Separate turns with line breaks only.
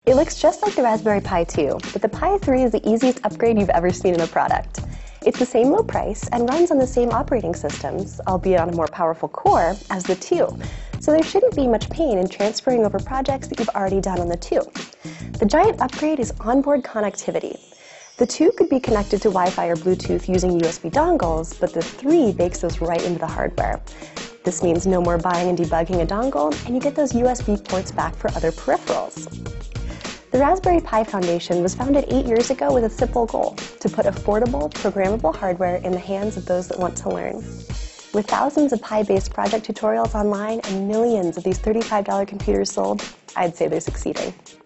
It looks just like the Raspberry Pi 2, but the Pi 3 is the easiest upgrade you've ever seen in a product. It's the same low price and runs on the same operating systems, albeit on a more powerful core, as the 2, so there shouldn't be much pain in transferring over projects that you've already done on the 2. The giant upgrade is onboard connectivity. The 2 could be connected to Wi-Fi or Bluetooth using USB dongles, but the 3 bakes those right into the hardware. This means no more buying and debugging a dongle, and you get those USB ports back for other peripherals. The Raspberry Pi Foundation was founded 8 years ago with a simple goal: to put affordable, programmable hardware in the hands of those that want to learn. With thousands of Pi-based project tutorials online and millions of these $35 computers sold, I'd say they're succeeding.